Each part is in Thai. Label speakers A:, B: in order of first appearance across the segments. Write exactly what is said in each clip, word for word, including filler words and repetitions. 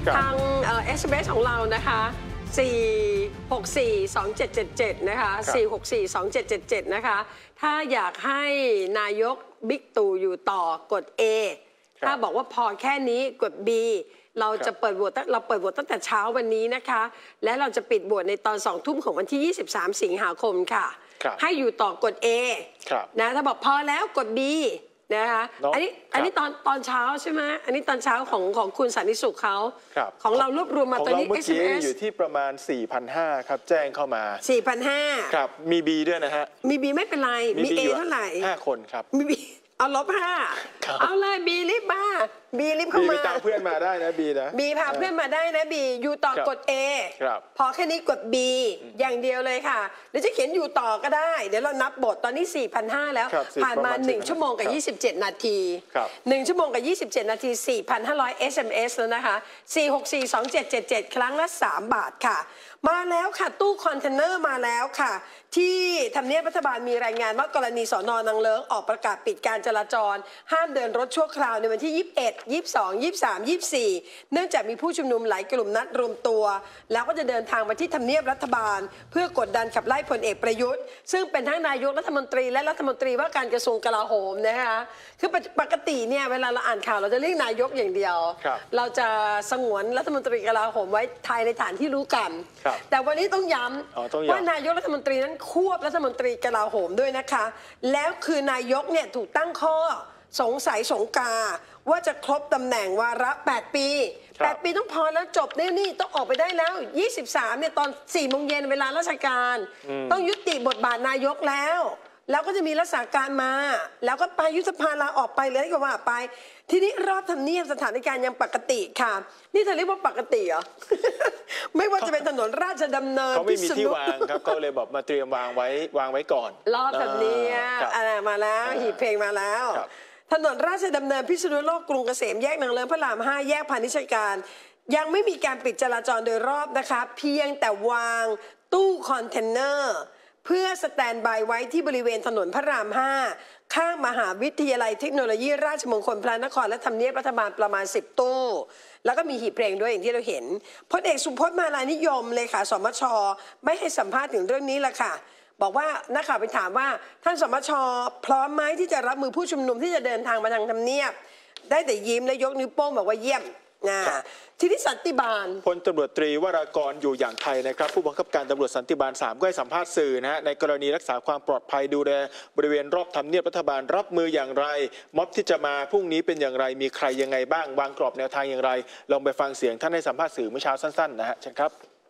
A: ทางเอสเอ็มเอสของเรานะคะสี่หกสี่ สองเจ็ดเจ็ดเจ็ดนะคะสี่หกสี่ สองเจ็ดเจ็ดเจ็ดนะคะถ้าอยากให้นายกบิ๊กตู่อยู่ต่อกด A ถ้าบอกว่าพอแค่นี้กด B เราจะเปิดโหวตเราเปิดโหวตตั้งแต่เช้าวันนี้นะคะและเราจะปิดโหวตในตอนสองทุ่มของวันที่ยี่สิบสามสิงหาคมค่ะให้อยู่ต่อกด A นะถ้าบอกพอแล้วกด B นะคะอันนี้อันนี้ตอนตอนเช้าใช่ไหมอันนี้ตอนเช้าของของคุณสันติสุขเขาของเรารวบรวมมาตอนนี้
B: เมื่อกี้อยู่ที่ประมาณ สี่พันห้าร้อย ครับแจ้งเข้ามา
A: สี่พันห้าร้อย
B: ครับมี B ด้วยนะฮะ
A: มี B ไม่เป็นไรมี A เท่าไหร่
B: ห้าคนครับ
A: มี B เอาลบห้าเอาเลยบีรีบมาบีรีบเข้ามา
B: บีตามเพื่อนมาได้นะบีนะ
A: บีพาเพื่อนมาได้นะบีอยู่ต่อกด A พอแค่นี้กด B อย่างเดียวเลยค่ะเดี๋ยวจะเขียนอยู่ต่อก็ได้เดี๋ยวเรานับบทตอนนี้ สี่พันห้าร้อย แล้วผ่านมาหนึ่งชั่วโมงกับยี่สิบเจ็ดนาทีหนึ่งชั่วโมงกับยี่สิบเจ็ดนาที สี่พันห้าร้อย เอส เอ็ม เอส แล้วนะคะสี่หกสี่ สองเจ็ดเจ็ดเจ็ดครั้งละสามบาทค่ะมาแล้วค่ะตู้คอนเทนเนอร์มาแล้วค่ะที่ทำเนียบรัฐบาลมีรายงานว่ากรณีสน.นางเลิ้งออกประกาศปิดการจราจรห้ามเดินรถชั่วคราวในวันที่ยี่สิบเอ็ด ยี่สิบสอง ยี่สิบสาม ยี่สิบสี่เนื่องจากมีผู้ชุมนุมหลายกลุ่มนัดรวมตัวแล้วก็จะเดินทางมาที่ทำเนียบรัฐบาลเพื่อกดดันขับไล่พลเอกประยุทธ์ซึ่งเป็นทั้งนายกรัฐมนตรีและรัฐมนตรีว่าการกระทรวงกลาโหมนะคะคือปกติเนี่ยเวลาเราอ่านข่าวเราจะเรียกนายกอย่างเดียวเราจะสงวนรัฐมนตรีกลาโหมไว้ภายในฐานที่รู้กันแต่วันนี้ต้องย้ำว่านายกรัฐมนตรีนั้นควบรัฐมนตรีกลาโหมด้วยนะคะแล้วคือนายกเนี่ยถูกตั้งข้อสงสัยสงกาว่าจะครบตำแหน่งวาระแปดปีแปดปีต้องพอแล้วจบนี่นี่ต้องออกไปได้แล้วยี่สิบสามเนี่ยตอนสี่โมงเย็นเวลาราชการต้องยุติบทบาทนายกแล้วแล้วก็จะมีรักษาการมาแล้วก็ไปยุบสภาลาออกไปเลยก็ว่าไปทีนี้รอบทำเนียบสถานการณ์ยังปกติค่ะนี่เธอเรียกว่าปกติเหรอ ไม่ว่าจะเป็นถนนราชดำเนิน
B: เขาไม่มีที่วางครับก็เลยบอกมาเตรียมวางไว้วางไว้ก่อน
A: รอบทำเนียบอะไรมาแล้วหีบเพลงมาแล้วถนนราชดำเนินพิษณุโลกกรุงเกษมแยกนางเลิ้งพระรามห้าแยกพาณิชยการยังไม่มีการปิดจราจรโดยรอบนะคะเพียงแต่วางตู้คอนเทนเนอร์เพื่อสแตนบายไว้ที่บริเวณถนนพระรามห้าข้างมหาวิทยาลัยเทคโนโลยีราชมงคลพระนครและทำเนียบรัฐบาลประมาณสิบตู้แล้วก็มีหีบเพลงด้วยอย่างที่เราเห็นพลเอกสุพจน์มาลานิยมเลขาสมช.ไม่ให้สัมภาษณ์ถึงเรื่องนี้ละค่ะบอกว่านักข่าวไปถามว่าท่านสมช.พร้อมไหมที่จะรับมือผู้ชุมนุมที่จะเดินทางมาทางทำเนียบได้แต่ยิ้มและยกนิ้วโป้งบอกว่าเยี่ยมนะทีนี้สันติบาล
B: พลตำรวจตรีวรากรอยู่อย่างไทยนะครับผู้บังคับการตำรวจสันติบาลสามก็ให้สัมภาษณ์สื่อนะฮะในกรณีรักษาความปลอดภัยดูแลบริเวณรอบทำเนียบรัฐบาลรับมืออย่างไรม็อบที่จะมาพรุ่งนี้เป็นอย่างไรมีใครยังไงบ้างวางกรอบแนวทางอย่างไรลองไปฟังเสียงท่านให้สัมภาษณ์สื่อเมื่อเช้าสั้นๆนะฮะเชิญครับ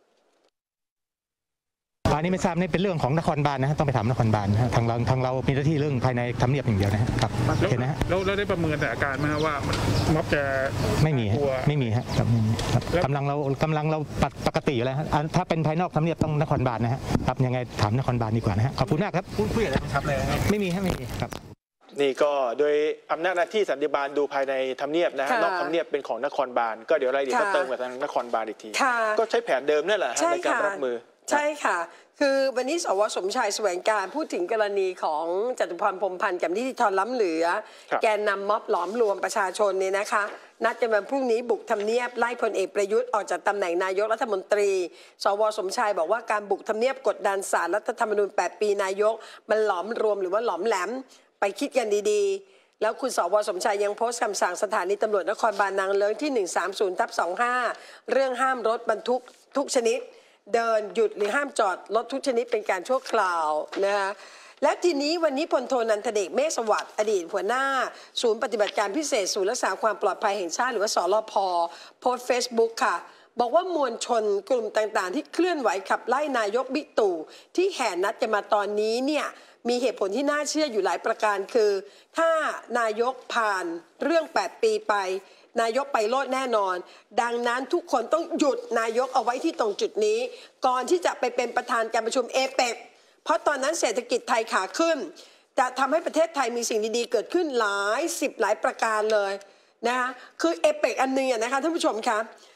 C: อันนี้ไม่ทราบนี่เป็นเรื่องของนครบาลนะฮะต้องไปถามนครบาลนะฮะทางเราทางเรามีหน้าที่เรื่องภายในทำเนียบอย่างเดียวนะครับเห็นนะฮะ
D: แล้วเราได้ประเมินแต่อาการไหมว่าม็อบจะ
C: ไม่มีไม่มีฮะครับกำลังเรากำลังเราปกติอยู่แล้วฮะถ้าเป็นภายนอกทำเนียบต้องนครบาลนะฮะครับยังไงถามนครบาลดีกว่านะฮะขอบคุณมากครับ
D: พูดคุยอะไรครับเลย
C: ไม่มีฮะไม่มีครับ
B: นี่ก็โดยอำนาจหน้าที่สันติบาลดูภายในทำเนียบนะฮะนอกทำเนียบเป็นของนครบาลก็เดี๋ยวรายละเอียดก็เติมกับทางนครบาลอีกทีก็ใช้แผนเดิมนั่นแหละในการรับมือ
A: ใช่ค่ะคือวันนี้สว.สมชายแสวงการพูดถึงกรณีของจตุพรพรหมพันธ์กับนิติธรล้ำเหลือแกนนำม็อบหลอมรวมประชาชนเนี่ยนะคะนัดกันวันพรุ่งนี้บุกทำเนียบไล่พลเอกประยุทธ์ออกจากตำแหน่งนายกรัฐมนตรีสว.สมชายบอกว่าการบุกทำเนียบกดดันศาลรัฐธรรมนูญแปดปีนายกมันหลอมรวมหรือว่าหลอมแหลมไปคิดกันดีๆแล้วคุณสว.สมชายยังโพสต์คำสั่งสถานีตำรวจนครบาลนางเลิ้งที่หนึ่งสามศูนย์ทับสองห้าเรื่องห้ามรถบรรทุกทุกชนิดเดินหยุดหรือห้ามจอดรถทุกชนิดเป็นการชั่วคราวนะคะและทีนี้วันนี้พลโทนันทเดชเมฆสวัสดิ์อดีตหัวหน้าศูนย์ปฏิบัติการพิเศษศูนย์รักษาความปลอดภัยแห่งชาติหรือว่าสรพ.โพสต์เฟซบุ๊กค่ะบอกว่ามวลชนกลุ่มต่างๆที่เคลื่อนไหวขับไล่นายกบิ๊กตู่ที่แห่นัดกันมาตอนนี้เนี่ยมีเหตุผลที่น่าเชื่ออยู่หลายประการคือถ้านายกผ่านเรื่องแปดปีไปนายกไปโลดแน่นอนดังนั้นทุกคนต้องหยุดนายกเอาไว้ที่ตรงจุดนี้ก่อนที่จะไปเป็นประธานการประชุมเอเปกเพราะตอนนั้นเศรษฐกิจไทยขาขึ้นจะทำให้ประเทศไทยมีสิ่งดีๆเกิดขึ้นหลายสิบหลายประการเลยนะคะคือเอเปกอันนึงนะคะท่านผู้ชมคะ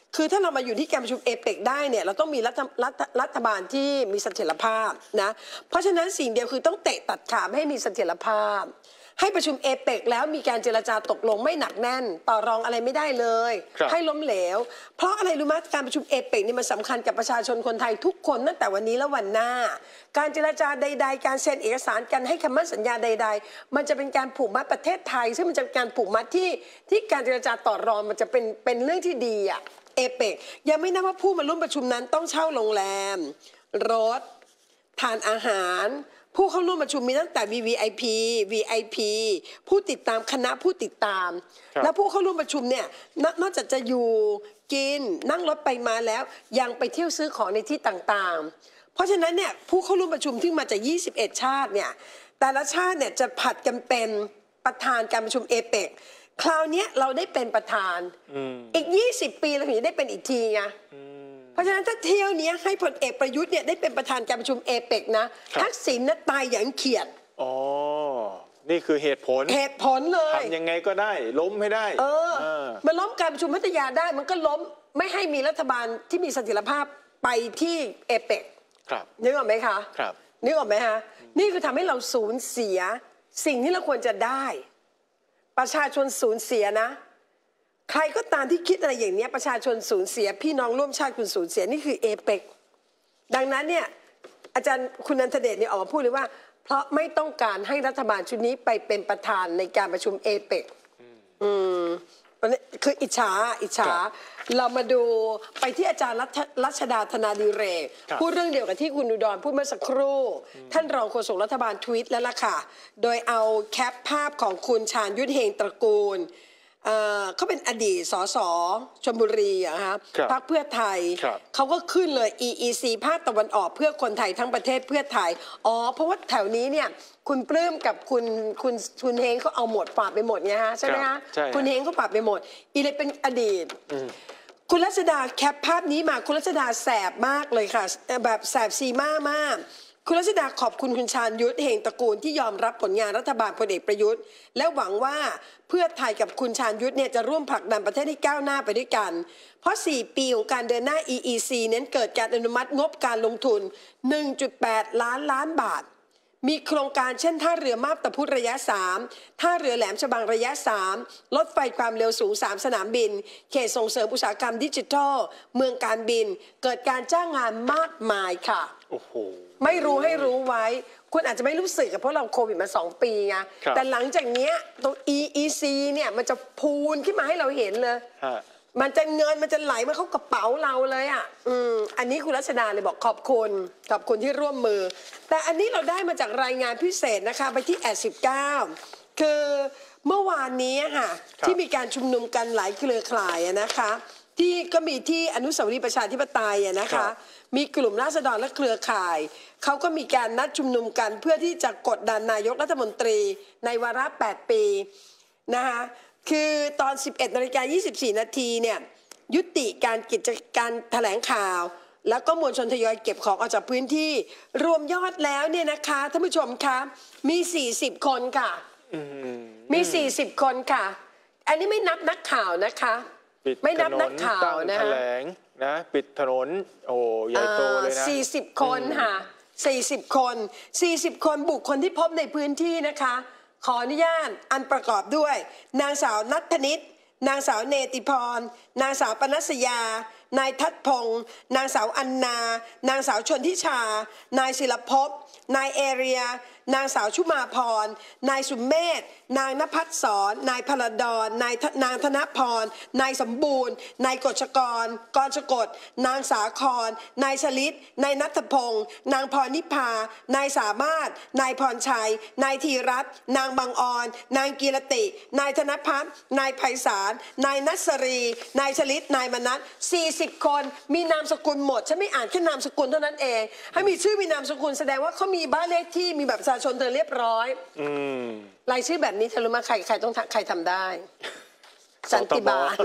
A: คือถ้าเรามาอยู่ที่การประชุมเอเปกได้เนี่ยเราต้องมีรัฐรัฐรัฐบาลที่มีเสถียรภาพนะเพราะฉะนั้นสิ่งเดียวคือต้องเตะตัดขาไม่ให้มีเสถียรภาพให้ประชุมเอเปกแล้วมีการเจรจาตกลงไม่หนักแน่นต่อรองอะไรไม่ได้เลยให้ล้มเหลวเพราะอะไรรู้ไหมการประชุมเอเปกนี่มันสำคัญกับประชาชนคนไทยทุกคนตั้งแต่วันนี้และวันหน้าการเจรจาใดๆการเซ็นเอกสารกันให้คำมั่นสัญญาใดๆมันจะเป็นการผูกมัดประเทศไทยซึ่งมันจะเป็นการผูกมัดที่ที่การเจรจาต่อรองมันจะเป็นเป็นเรื่องที่ดีอะเอเปกยังไม่นับว่าผู้มาร่วมประชุมนั้นต้องเช่าโรงแรมรถทานอาหารผู้เข้าร่วมประชุมมีตั้งแต่ วี วี ไอ พี วี ไอ พี ผู้ติดตามคณะผู้ติดตามและผู้เข้าร่วมประชุมเนี่ยนอกจากจะอยู่กินนั่งรถไปมาแล้วยังไปเที่ยวซื้อของในที่ต่างๆเพราะฉะนั้นเนี่ยผู้เข้าร่วมประชุมที่มาจากยี่สิบเอ็ดชาติเนี่ยแต่ละชาติเนี่ยจะผัดกันเป็นประธานการประชุมเอเปกคราวนี้เราได้เป็นประธานอีกยี่สิบปีเราถึงจะได้เป็นอีกทีไงเพราะฉะนั้นถ้าเที่ยวนี้ให้พลเอกประยุทธ์เนี่ยได้เป็นประธานการประชุมเอเปกนะทักษิณน่ะตายอย่างเขียด
B: อ๋อนี่คือเหตุผล
A: เหตุผลเลย
B: ทำยังไงก็ได้ล้มให้ได้
A: เออมันล้มการประชุมพัทยาได้มันก็ล้มไม่ให้มีรัฐบาลที่มีเสถียรภาพไปที่เอเปก
B: ครับ
A: นึกออกไหมคะ
B: ครับ
A: นึกออกไหมคะนี่คือทำให้เราสูญเสียสิ่งที่เราควรจะได้ประชาชนสูญเสียนะใครก็ตามที่คิดอะไรอย่างนี้ประชาชนสูญเสียพี่น้องร่วมชาติคุณสูญเสียนี่คือเอเปกดังนั้นเนี่ยอาจารย์คุณนันทเดชเนี่ยออกมาพูดเลยว่าเพราะไม่ต้องการให้รัฐบาลชุดนี้ไปเป็นประธานในการประชุมเอเปกอืมคืออิจฉาอิจฉาเรามาดูไปที่อาจารย์รัชดาธนาดิเรกพูดเรื่องเดียวกับที่คุณอุดรพูดเมื่อสักครู่ท่านรองโฆษกรัฐบาลทวีตแล้วล่ะค่ะโดยเอาแคปภาพของคุณชาญยุทธเฮงตระกูลเขาเป็นอดีตสสชลบุรีอะครับพรรคเพื่อไทยเขาก็ขึ้นเลย อี อี ซี ภาคตะวันออกเพื่อคนไทยทั้งประเทศเพื่อไทยอ๋อเพราะว่าแถวนี้เนี่ยคุณปลื้มกับคุณคุณคุณเฮงเขาเอาหมดฝากไปหมดไงฮะใช่ไหมฮะคุณเฮงเขาฝากไปหมดอีเลยเป็นอดีตคุณรัชดาแคปภาพนี้มาคุณรัชดาแสบมากเลยค่ะแบบแสบซีมามากคุณรัชดาขอบคุณคุณชาญยุทธเฮงตระกูลที่ยอมรับผลงานรัฐบาลพลเอกประยุทธ์และหวังว่าเพื่อไทยกับคุณชาญยุทธเนี่ยจะร่วมผลักดันประเทศให้ก้าวหน้าไปด้วยกันเพราะสี่ปีของการเดินหน้า อี อี ซี นั้นเกิดการอนุมัติงบการลงทุน หนึ่งจุดแปด ล้านล้านบาทมีโครงการเช่นท่าเรือมาบตาพุธระยะสามท่าเรือแหลมฉบังระยะสามรถไฟความเร็วสูงสามสนามบินเขตส่งเสริมอุตสาหกรรมดิจิทัลเมืองการบินเกิดการจ้างงานมากมายค่ะ
B: โอ้โห
A: ไม่รู้ให้รู้ไว้คุณอาจจะไม่รู้สึกเพราะเราโควิดมาสองปีไงแต่หลังจากนี้ตรง อี อี ซี เนี่ยมันจะพูนขึ้นมาให้เราเห็นเลยมันจะเงินมันจะไหลมาเข้ากระเป๋าเราเลยอ่ะอืมอันนี้คุณรัชดาเลยบอกขอบคุณขอบคุณที่ร่วมมือแต่อันนี้เราได้มาจากรายงานพิเศษนะคะไปที่แอดสิบเก้าคือเมื่อวานนี้ค่ะที่มีการชุมนุมกันหลายเครือข่ายนะคะที่ก็มีที่อนุสาวรีย์ประชาธิปไตยนะคะมีกลุ่มราษฎรและเครือข่ายเขาก็มีการนัดชุมนุมกันเพื่อที่จะกดดันนายกรัฐมนตรีในวาระแปดปีนะคะคือตอน สิบเอ็ดนาฬิกายี่สิบสี่นาทีเนี่ยยุติการกิจการแถลงข่าวแล้วก็มวลชนทยอยเก็บของออกจากพื้นที่รวมยอดแล้วเนี่ยนะคะท่านผู้ชมคะมีสี่สิบคนค่ะมีสี่สิบคนค่ะอันนี้ไม่นับนักข่าวนะคะไม่นับนักข่าวนะ
B: แถลงนะปิดถนนโอ้ใหญ่โตเลยนะ
A: สี่สิบคนค่ะสี่สิบคนสี่สิบคนบุคคลที่พบในพื้นที่นะคะขออนุญาตอันประกอบด้วยนางสาวณัฐนิตนางสาวเนติพรนางสาวปนัสยานายทัศพงศ์นางสาวอันนานางสาวชนทิชานายศิลภพนายเอเรียนางสาวชุมาพรนายสุมเมธนางณภัสสรนายพลดรนายนางธนพรนายสมบูรณ์นายกฤษกรกรชกฎนางสาครนายชลิตนายณัฐพงศ์นางพรนิพานายสามารถนายพรชัยนายธีรัตน์นางบางออนนางกีรตินายธนพัฒน์นายไพศาลนายนัสรีนายชลิตนายมนัสสี่สิบคนมีนามสกุลหมดฉันไม่อ่านแค่นามสกุลเท่านั้นเองให้มีชื่อมีนามสกุลแสดงว่าเขามีบ้านเลขที่มีแบบประชาชนเธอเรียบร้อยรายชื่อแบบนี้เธอรู้ไหมใครใครต้องใครทำได้สันติบาล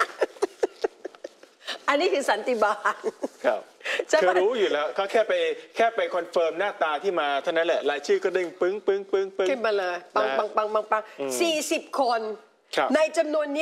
A: อันนี้คือสันติบาล
B: ครับคือรู้อยู่แล้วเขาแค่ไปแค่ไปคอนเฟิร์มหน้าตาที่มาเท่านั้นแหละรายชื่อก็เด้งปึ้งปึ้งปึ้งปึ้ง
A: ขึ้นมาเลยปังปังปังปังปังสี่สิบคนในจำนวนนี้ท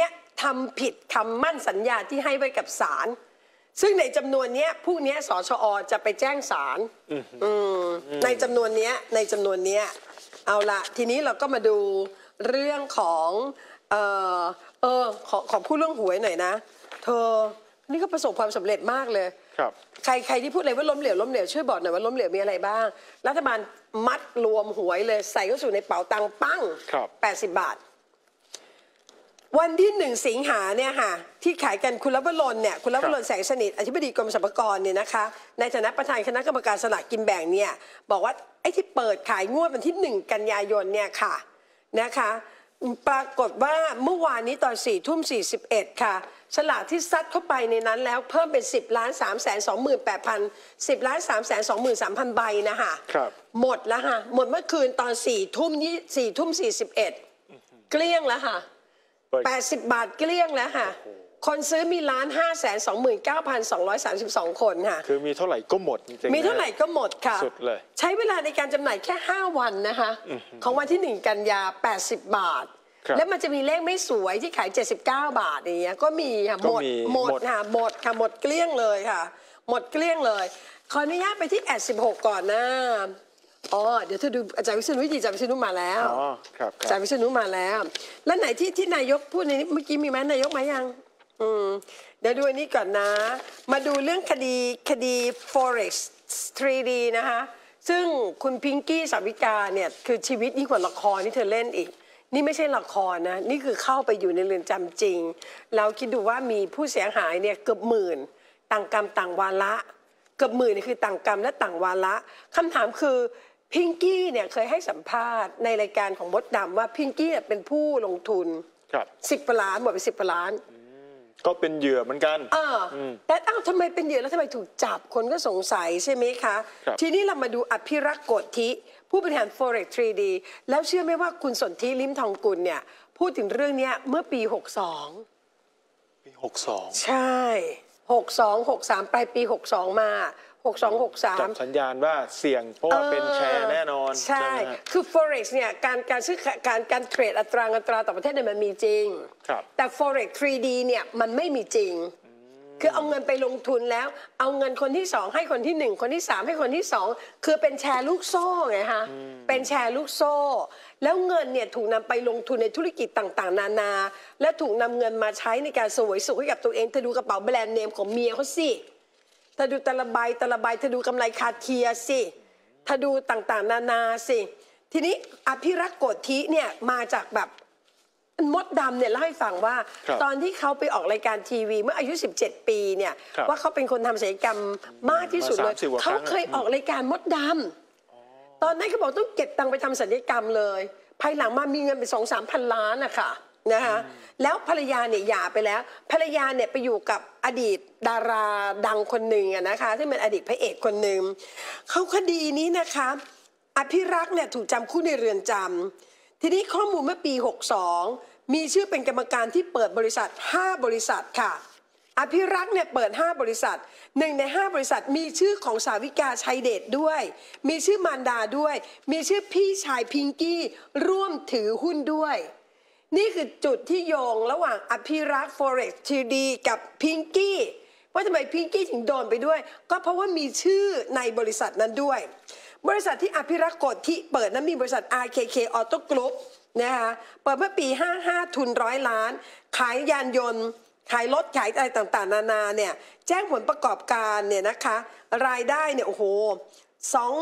A: ทำผิดคำมั่นสัญญาที่ให้ไว้กับศาลซึ่งในจำนวนนี้พวกนี้สชอจะไปแจ้งศาลในจำนวนนี้ในจำนวนนี้เอาละทีนี้เราก็มาดูเรื่องของเออเออขอขอพูดเรื่องหวยหน่อยนะเธอนี่ก็ประสบความสำเร็จมากเลยครับใครใครที่พูดอะไรว่าล้มเหลวล้มเหลวช่วยบอกหน่อยว่าล้มเหลวมีอะไรบ้างรัฐบาลมัดรวมหวยเลยใส่เข้าสู่ในเป๋าตังค์ปั้งแปดสิบบาทวันที่หนึ่งสิงหาเนี่ยค่ะที่ขายกันคุณลวรนเนี่ยคุณลวรนแสงสนิทอธิบดีกรมสรรพากรเนี่ยนะคะในฐานะประธานคณะกรรมการสลากกินแบ่งเนี่ยบอกว่าไอ้ที่เปิดขายงวดวันที่หนึ่งกันยายนเนี่ยค่ะนะคะปรากฏว่าเมื่อวานนี้ตอนสี่ทุ่มสี่สิบเอ็ดค่ะฉลากที่ซัดเข้าไปในนั้นแล้วเพิ่มเป็นสิบล้านสามแสนสองหมื่นแปดพันสิบล้านสามแสนสองหมื่นสามพันใบนะคะหมดแล้วค่ะหมดเมื่อคืนตอนสี่ทุ่มยี่สี่ทุ่มสี่สิบเอ็ดเกลี้ยงแล้วค่ะแปดสิบบาทเกลี้ยงแล้วค่ะคนซื้อมีล้านห้าแสนสองหมื่นเก้าพันสองร้อยสามสิบสองคนค่ะคือมีเท่าไหร่ก็หมดจริงๆมีเท่าไหร่ก็หมดค่ะสุดเลยใช้เวลาในการจำหน่ายแค่ห้าวันนะคะของวันที่หนึ่งกันยาแปดสิบบาทแล้วมันจะมีเลขไม่สวยที่ขายเจ็ดสิบเก้าบาทอย่างเงี้ยก็มีค่ะหมดหมดค่ะหมดค่ะหมดเกลี้ยงเลยค่ะหมดเกลี้ยงเลยขออนุญาตไปที่แอดสิบหกก่อนนะอ๋อเดี๋ยวเธอดูอาจารย์วิษณุวิธีอาจารย์วิษณุมาแล้วอ๋อครับอาจารย์วิษณุมาแล้วแล้วไหนที่ที่นายกพูดในนี้เมื่อกี้มีไหมนายกมายังอืมเดี๋ยวดูอันนี้ก่อนนะมาดูเรื่องคดีคดี Forex ทรี ดี นะคะซึ่งคุณพิงกี้สาวิกาเนี่ยคือชีวิตยิ่งกว่าละครที่เธอเล่นอีกนี่ไม่ใช่ละครนะนี่คือเข้าไปอยู่ในเรือนจำจริงเราคิดดูว่ามีผู้เสียหายเนี่ยเกือบหมื่นต่างกรรมต่างวาระเกือบหมื่นนี่คือต่างกรรมและต่างวาระคำถามคือพิงกี้เนี่ยเคยให้สัมภาษณ์ในรายการของมดดำว่าพิงกี้เป็นผู้ลงทุนสิบล้านหมดไปสิบล้านก็เป็นเหยื่อเหมือนกันอ่าแต่อ้าวทำไมเป็นเหยื่อแล้วทำไมถูกจับคนก็สงสัยใช่ไหมคะทีนี้เรามาดูอภิรักษ์โกธิผู้บริหาร Forex ทรี ดี แล้วเชื่อไหมว่าคุณสนธิลิ้มทองกุลเนี่ยพูดถึงเรื่องนี้เมื่อปีหกสองปีหกสองใช่หกสอง หกสามปลายปีหกสองมาหกสอง หกสามจับสัญญาณว่าเสี่ยงเพราะว่าเป็นแชร์แน่นอนใช่คือ Forex เนี่ยการการซื้อการการเทรดอัตราเงินตราต่างประเทศเนี่ยมันมีจริงแต่ Forex ทรี ดี เนี่ยมันไม่มีจริงคือเอาเงินไปลงทุนแล้วเอาเงินคนที่สองให้คนที่หนึ่งคนที่สามให้คนที่สองคือเป็นแชร์ลูกโซ่ไงคะเป็นแชร์ลูกโซ่แล้วเงินเนี่ยถูกนำไปลงทุนในธุรกิจต่างๆนานาและถูกนำเงินมาใช้ในการเสวยสุขให้กับตัวเองเธอดูกระเป๋าแบรนด์เนมของเมียเขาสิเธอดูแต่ละใบแต่ละใบเธอดูกำไรคาเทียสิเธอดูต่างๆนานาสิทีนี้อภิรักษ์โกธิเนี่ยมาจากแบบมดดำเนี่ยเล่าให้ฟังว่าตอนที่เขาไปออกรายการทีวีเมื่ออายุสิบเจ็ดปีเนี่ยว่าเขาเป็นคนทำศัลยกรรมมากที่สุดเลยเขาเคยออกรายการมดดำตอนนั้นเขาบอกต้องเก็บตังค์ไปทำศัลยกรรมเลยภายหลังมามีเงินไปสองสามพันล้านนะคะนะคะแล้วภรรยาเนี่ยหย่าไปแล้วภรรยาเนี่ยไปอยู่กับอดีตดาราดังคนหนึ่งนะคะที่เป็นอดีตพระเอกคนหนึ่งเขาคดีนี้นะคะอภิรักษ์เนี่ยถูกจำคุกในเรือนจำทีนี้ข้อมูลเมื่อปีหกสองมีชื่อเป็นกรรมการที่เปิดบริษัทห้าบริษัทค่ะอภิรักษ์เนี่ยเปิดห้าบริษัทหนึ่งในห้าบริษัทมีชื่อของสาวิกาชัยเดชด้วยมีชื่อมารดาด้วยมีชื่อพี่ชายพิงกี้ร่วมถือหุ้นด้วยนี่คือจุดที่โยงระหว่างอภิรักษ์ Forex ทรี ดี กับพิงกี้ว่าทำไมพิงกี้ถึงโดนไปด้วยก็เพราะว่ามีชื่อในบริษัทนั้นด้วยบริษัทที่อภิรักษ์โกธิเปิดนั้นมีบริษัท อาร์ เค เค Auto Group นะคะเปิดเมื่อปีห้าห้าทุนร้อยล้านขายยานยนต์ขายรถขายอะไรต่างๆนานาเนี่ยแจ้งผลประกอบการเนี่ยนะคะรายได้เนี่ยโอ้โหสอง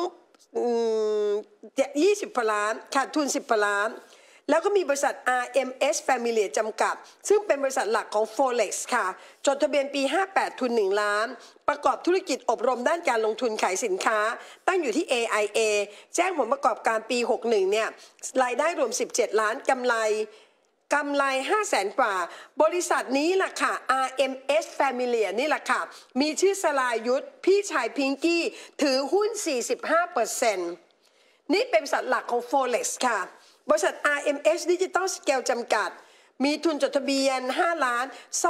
A: ยี่สิบล้านขาดทุนสิบล้านแล้วก็มีบริษัท อาร์ เอ็ม เอส Family จำกัดซึ่งเป็นบริษัทหลักของ Forex ค่ะจดทะเบียนปีห้าแปดทุนหนึ่งล้านประกอบธุรกิจอบรมด้านการลงทุนขายสินค้าตั้งอยู่ที่ เอ ไอ เอ แจ้งผลประกอบการปีหกสิบเอ็ดเนี่ยรายได้รวมสิบเจ็ดล้านกำไรกำไรห้าแสนกว่าบริษัทนี้ล่ะค่ะ อาร์ เอ็ม เอส Family นี่แหละค่ะมีชื่อสลายุทธพี่ชายพิงกี้ถือหุ้น สี่สิบห้าเปอร์เซ็นต์ นี่เป็นบริษัทหลักของ Forex ค่ะบริษัท อาร์ เอ็ม เอส Digital Scale จำกัดมีทุนจดทะเบียนห้าล้านซ่อม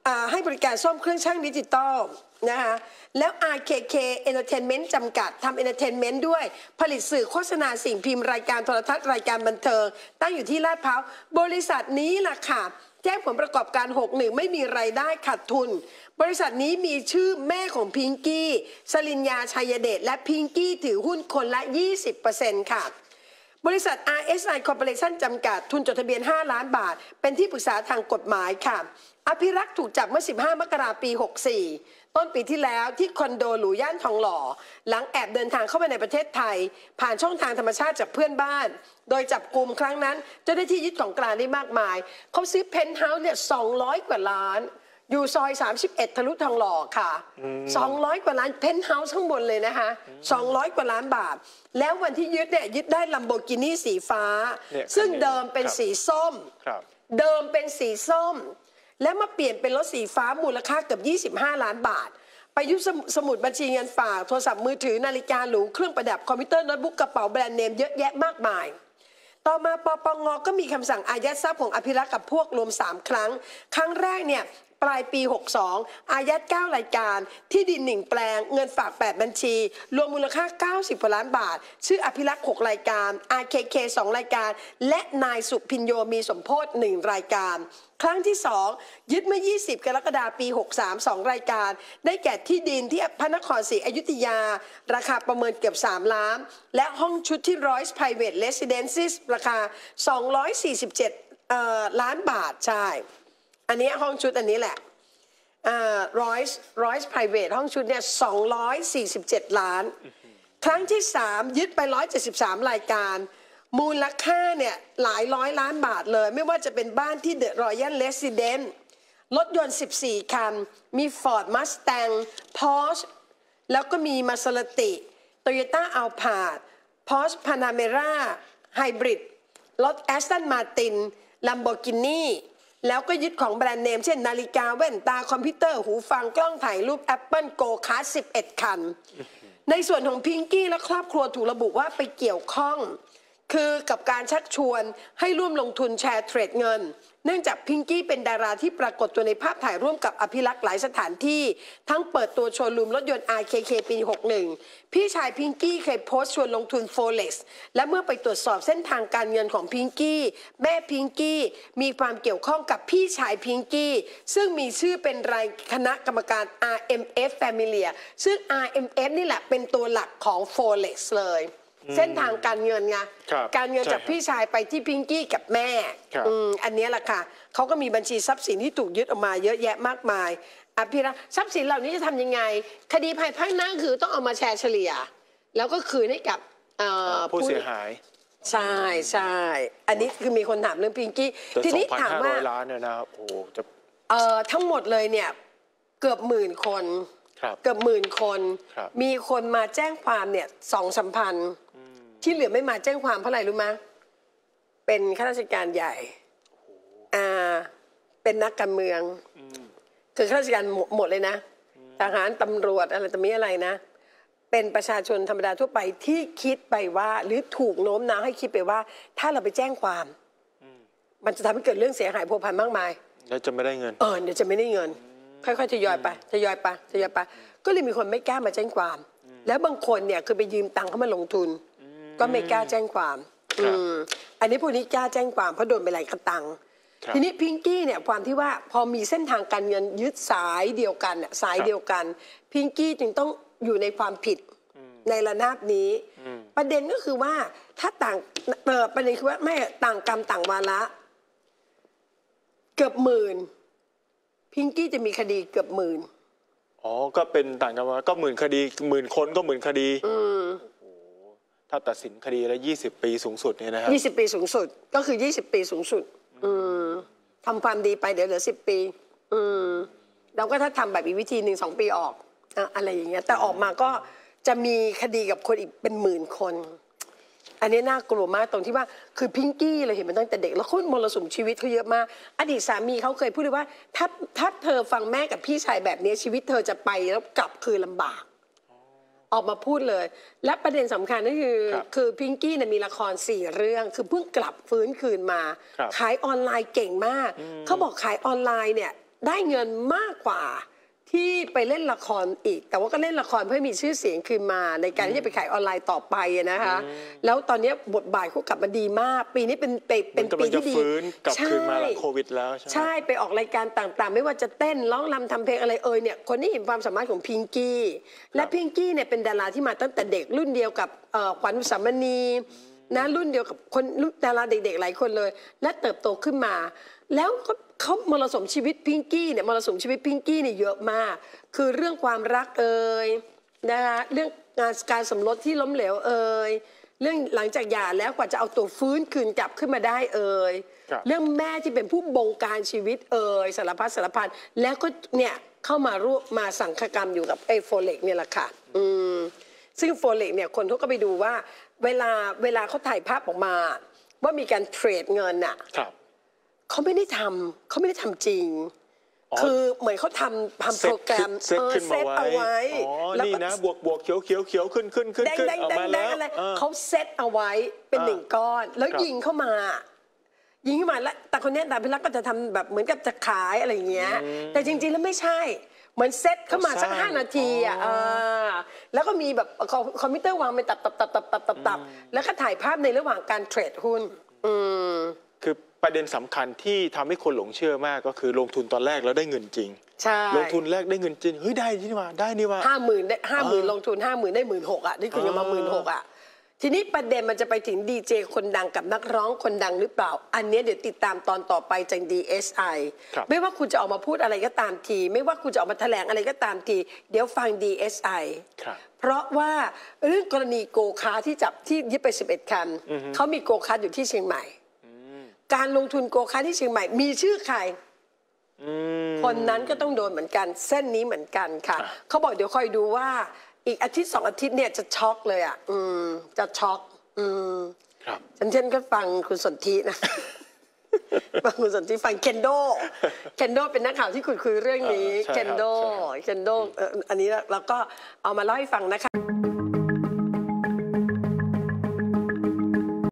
A: ให้บริการซ่อมเครื่องช่างดิจิตอลนะคะแล้ว อาร์ เค เค Entertainment จำกัดทำ Entertainment ด้วยผลิตสื่อโฆษณาสิ่งพิมพ์รายการโทรทัศน์รายการบันเทิงตั้งอยู่ที่ลาดพร้าวบริษัทนี้ล่ะค่ะแจ้งผลประกอบการหกหนึ่งไม่มีรายได้ขาดทุนบริษัทนี้มีชื่อแม่ของพิงกี้สลินยาชัยเดชและพิงกี้ถือหุ้นคนละ ยี่สิบเปอร์เซ็นต์ ค่ะบริษัท อาร์ เอส ไอ Corporation จำกัดทุนจดทะเบียนห้าล้านบาทเป็นที่ปรึกษาทางกฎหมายค่ะอภิรักษ์ถูกจับเมื่อสิบห้ามกราคมปีหกสี่ต้นปีที่แล้วที่คอนโดหรูย่านทองหล่อหลังแอบเดินทางเข้ามาในประเทศไทยผ่านช่องทางธรรมชาติจากเพื่อนบ้านโดยจับกลุ่มครั้งนั้นเจ้าหน้าที่ยึดของกลางได้มากมายเขาซื้อเพนท์เฮาส์เนี่ยสองร้อยกว่าล้านอยู่ซอยสามสิบเอ็ดทะลุทองหล่อค่ะสองร้อยกว่าล้านเพนท์เฮาส์ข้างบนเลยนะคะสองร้อยกว่าล้านบาทแล้ววันที่ยึดเนี่ยยึดได้ลัมโบกินี่สีฟ้าซึ่งเดิมเป็นสีส้มเดิมเป็นสีส้มแล้วมาเปลี่ยนเป็นรถสีฟ้ามูลค่าเกือบยี่สิบห้าล้านบาทไปยึดสมุดบัญชีเงินฝากโทรศัพท์มือถือนาฬิกาหรูเครื่องประดับคอมพิวเตอร์โน้ตบุ๊กกระเป๋าแบรนด์เนมเยอะแยะมากมายต่อมาปปงก็มีคำสั่งอายัดทรัพย์ของอภิรักษ์กับพวกรวมสามครั้งครั้งแรกเนี่ยปลายปีหกสองอายัดเก้ารายการที่ดินหนึ่งแปลงเงินฝากแปดบัญชีรวมมูลค่าเก้าสิบล้านบาทชื่ออภิรักษ์หกรายการ อาร์ เค เค สองรายการและนายสุพินโยมีสมโภชหนึ่งรายการครั้งที่สองยึดเมื่อยี่สิบกรกฎาคมปีหกสาม สองรายการได้แก่ที่ดินที่พระนครศรีอยุธยาราคาประเมินเกือบสามล้านและห้องชุดที่ Royce Private Residences ราคาสองร้อยสี่สิบเจ็ดเอ่อล้านบาทใช่อันนี้ห้องชุดอันนี้แหละร้อยร้อย private ห้องชุดเนี่ยสองร้อยสี่สิบเจ็ดล้านครั้งที่สามยึดไปหนึ่งร้อยเจ็ดสิบสามรายการมูลค่าเนี่ยหลายร้อยล้านบาทเลยไม่ว่าจะเป็นบ้านที่เดอะรอยัลเรสซิเดนต์รถยนต์สิบสี่คันมี Ford Mustang Porsche แล้วก็มี Maserati Toyota Alphard Porsche Panamera Hybrid รถ Aston Martin Lamborghiniแล้วก็ยึดของแบรนด์เนมเช่นนาฬิกาแว่นตาคอมพิวเตอร์หูฟังกล้องถ่ายรูป Apple Go Card สิบเอ็ดคันในส่วนของพิงกี้และครอบครัวถูกระบุว่าไปเกี่ยวข้องคือกับการชักชวนให้ร่วมลงทุนแชร์เทรดเงินเนื่องจากพิงกี้เป็นดาราที่ปรากฏตัวในภาพถ่ายร่วมกับอภิรักษ์หลายสถานที่ทั้งเปิดตัวโชว์รูมรถยนต์ อาร์ เค เค ปีหกสิบเอ็ดพี่ชายพิงกี้เคยโพสต์ชวนลงทุน Forex และเมื่อไปตรวจสอบเส้นทางการเงินของพิงกี้แม่พิงกี้มีความเกี่ยวข้องกับพี่ชายพิงกี้ซึ่งมีชื่อเป็นรายคณะกรรมการ อาร์ เอ็ม เอฟ Family ซึ่ง อาร์ เอ็ม เอฟ นี่แหละเป็นตัวหลักของ Forex เลยเส้นทางการเงินไงการเงินจากพี่ชายไปที่พิงกี้กับแม่อันนี้แหละค่ะเขาก็มีบัญชีทรัพย์สินที่ถูกยึดออกมาเยอะแยะมากมายอภิรักษ์ทรัพย์สินเหล่านี้จะทำยังไงคดีภายภาคหน้าคือต้องเอามาแชร์เฉลี่ยแล้วก็คืนให้กับ
B: ผู้เสียหาย
A: ใช่ใช่อันนี้คือมีคนถามเรื่องพิงกี้ทีนี้ถามว่า
B: ล้านเนี่ยนะโอ้จะ
A: ทั้งหมดเลยเนี่ยเกือบหมื่นคนเกือบหมื่นคนมีคนมาแจ้งความเนี่ยสองสามพันที่เหลือไม่มาแจ้งความเพราะอะไรรู้ไหมเป็นข้าราชการใหญ่อ่าเป็นนักการเมืองคือข้าราชการหมดเลยนะทหารตำรวจอะไรต่อมีอะไรนะเป็นประชาชนธรรมดาทั่วไปที่คิดไปว่าหรือถูกโน้มน้าวให้คิดไปว่าถ้าเราไปแจ้งความมันจะทำให้เกิดเรื่องเสียหายพัวพันมากมาย
B: แล้วจะไม่ได้เงิน
A: เออเดี๋ยวจะไม่ได้เงินค่อยๆทยอยไปทยอยไปทยอยไปก็เลยมีคนไม่กล้ามาแจ้งความแล้วบางคนเนี่ยคือไปยืมตังค์เขามาลงทุนก็ไม่กล้าแจ้งความอันนี้พวกนี้กล้าแจ้งความเพราะโดนไปหลายกระตังทีนี้พิงกี้เนี่ยความที่ว่าพอมีเส้นทางการเงินยึดสายเดียวกันสายเดียวกันพิงกี้จึงต้องอยู่ในความผิดในระนาบนี้ประเด็นก็คือว่าถ้าต่างเปิดประเด็นคือว่าไม่ต่างกรรมต่างวาระเกือบหมื่นพิงกี้จะมีคดีเกือบหมื่น
B: อ๋อก็เป็นต่างกันว่าก็หมื่นคดีหมื่นคนก็หมื่นคดีถ้าตัดสินคดีแล้วยี่สิบปีสูงสุดเนี่ยนะครับ
A: ยี่สิบปีสูงสุดก็คือยี่สิบปีสูงสุดทำความดีไปเดี๋ยวเหลือสิบปีแล้วก็ถ้าทำแบบอีกวิธีหนึ่งสองปีออกอะไรอย่างเงี้ยแต่ออกมาก็จะมีคดีกับคนอีกเป็นหมื่นคนอันนี้น่ากลัวมากตรงที่ว่าคือพิงกี้เราเห็นมันตั้งแต่เด็กแล้วคนมรสุมชีวิตเขาเยอะมากอดีตสามีเขาเคยพูดเลยว่าถ้าถ้าเธอฟังแม่กับพี่ชายแบบนี้ชีวิตเธอจะไปแล้วกลับคือลำบากออกมาพูดเลยและประเด็นสำคัญก็คือคือพิงกี้เนี่ยมีละครสี่เรื่องคือเพิ่งกลับฟื้นคืนมาขายออนไลน์เก่งมากเขาบอกขายออนไลน์เนี่ยได้เงินมากกว่าที่ไปเล่นละครอีกแต่ว่าก็เล่นละครเพื่อมีชื่อเสียงคืนมาในการที่จะไปขายออนไลน์ต่อไปนะคะแล้วตอนนี้บทบาทเขากลับมาดีมากปีนี้เป็นเป็นปีที่ดี
B: กลับคืนมาหลังโควิดแล้วใช่
A: ใช่ไปออกรายการต่างๆไม่ว่าจะเต้นร้องรำทำเพลงอะไรเอ่ยเนี่ยคนที่เห็นความสามารถของพิงกี้และพิงกี้เนี่ยเป็นดาราที่มาตั้งแต่เด็กรุ่นเดียวกับขวัญอุสามณีนะรุ่นเดียวกับคนดาราเด็กๆหลายคนเลยและเติบโตขึ้นมาแล้วเขามรสุมชีวิตพิงกี้เนี่ยมรสุมชีวิตพิงกี้เนี่ยเยอะมากคือเรื่องความรักเอ่ยนะคะเรื่องงานการสมรสที่ล้มเหลวเอ่ยเรื่องหลังจากหย่าแล้วกว่าจะเอาตัวฟื้นคืนกลับขึ้นมาได้เอ่ยเรื่องแม่ที่เป็นผู้บงการชีวิตเอ่ยสารพัดสารพันแล้วก็เนี่ยเข้ามาร่วมมาสังฆกรรมอยู่กับไอ้โฟเล็กเนี่ยแหละค่ะอืมซึ่งโฟเล็กเนี่ยคนเขาก็ไปดูว่าเวลาเวลาเขาถ่ายภาพออกมาว่ามีการเทรดเงินอ่ะเขาไม่ได้ทำเขาไม่ได้ทำจริงคือเหมือนเขาทำทำโปรแกรม
B: เซตขึ้นมาเอาไว้อ๋อนี่นะบวกบวกเขียวเขียวเขียวขึ้นขึ้นขึ้นขึ้นออกมาแล้ว
A: เขาเซตเอาไว้เป็นหนึ่งก้อนแล้วยิงเข้ามายิงเข้ามาแล้วแต่คนนี้ดาพิรักก็จะทำแบบเหมือนกับจะขายอะไรอย่างเงี้ยแต่จริงๆแล้วไม่ใช่เหมือนเซตเข้ามาสักห้านาทีอ่ะแล้วก็มีแบบคอมพิวเตอร์วางเป็นตับตับตับตับตับตับตับแล้วก็ถ่ายภาพในระหว่างการเทรดหุ้น
B: คือประเด็นสำคัญที่ทำให้คนหลงเชื่อมากก็คือลงทุนตอนแรกแล้วได้เงินจริง
A: ใช่
B: ลงทุนแรกได้เงินจริงเฮ้ยได้นี่ว่าได้นี่ว่า
A: ห้าหมื่นได้ห้าหมื่นลงทุนห้าหมื่นได้หมื่นหกอ่ะนี่คือเงินมาหมื่นหกอ่ะทีนี้ประเด็นมันจะไปถึงดีเจคนดังกับนักร้องคนดังหรือเปล่าอันนี้เดี๋ยวติดตามตอนต่อไปจาก ดี เอส ไอ ไม่ว่าคุณจะออกมาพูดอะไรก็ตามทีไม่ว่าคุณจะออกมาแถลงอะไรก็ตามทีเดี๋ยวฟัง ดี เอส ไอ เพราะว่าเรื่องกรณีโกคาร์ที่จับที่ยึดไปสิบเอ็ดคันเขามีโกคาร์อยู่ที่เชียงใหม่การลงทุนโกคาร์ที่เชียงใหม่มีชื่อใครคนนั้นก็ต้องโดนเหมือนกันเส้นนี้เหมือนกันค่ะเขาบอกเดี๋ยวคอยดูว่าอีกอาทิตย์สองอาทิตย์เนี่ยจะช็อกเลยอ่ะอืมจะช็อกอืมครับฉันเช่นก็ฟังคุณสนธินะฟังคุณสนธิฟังเคนโดเคนโดเป็นนักข่าวที่คุยคุยเรื่องนี้เคนโดเคนโดอันนี้แล้วก็เอามาเล่าให้ฟังนะคะ